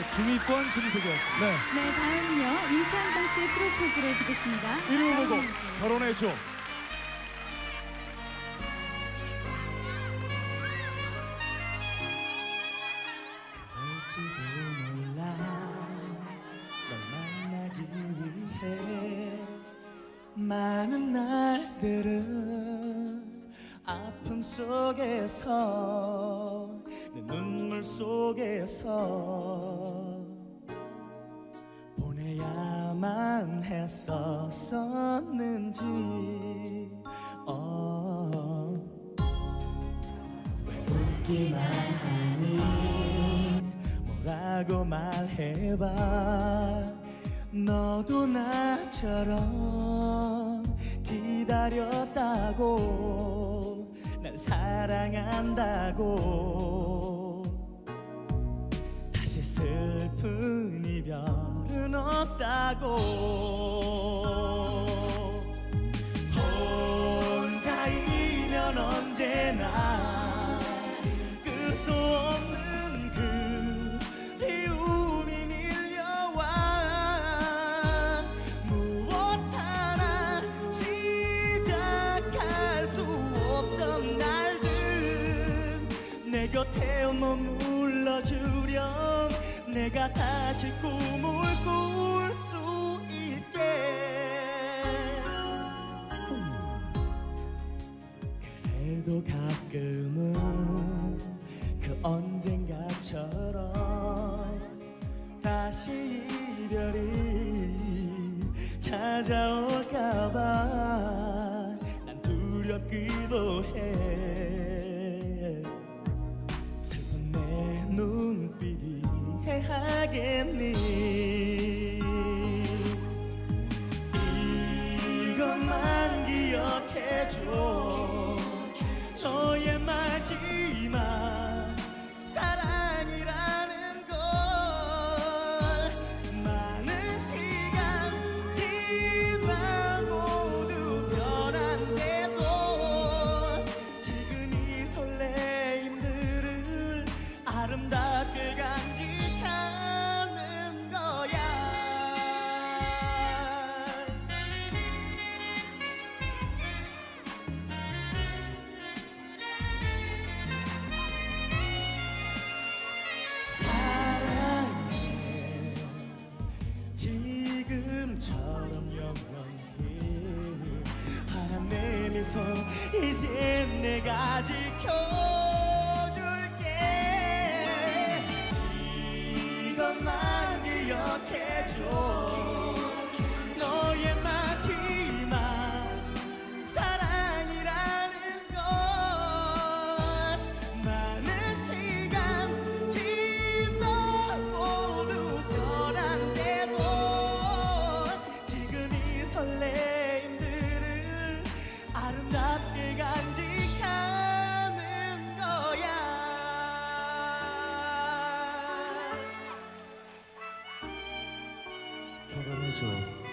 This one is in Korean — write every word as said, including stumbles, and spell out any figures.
중위권 순서되었습니다. 네. 네, 다음은요. 임창정 씨의 프로포즈를 듣겠습니다. 이름을 보고 결혼해줘. 그럴지도 몰라 널 만나기 위해 많은 날들은 아픔 속에서 내 눈물 속에서 보내야만 했었었는지 어. 왜 웃기만 하니 뭐라고 말해봐 너도 나처럼 기다렸다고 날 사랑한다고 다시 슬픈 이별은 없다고 혼자이면 언제나 끝도 없는 그리움이 밀려와 무엇 하나 시작할 수 없던 날들 내 곁에 머물러주렴 내가 다시 꿈을 꿀 수 있게 그래도 가끔은 그 언젠가처럼 다시 이별이 찾아올까봐 난 두렵기도 해 슬픈 내 눈빛이 해하겠니 이것만 기억해줘 너의 마지막 사랑이라는 걸 많은 시간 지나 모두 변한데도 지금 이 설레임들을 아름답게 간직하는 거야 사랑해 지금처럼 영원히 환한 내 미소 이제 내가 지켜줄게 이것만 기억해줘 너의 마지막 사랑이라는 걸 많은 시간 지나 모두 변한데도 지금 이 설레임들을 아름답게 간직하는 거야 결혼해줘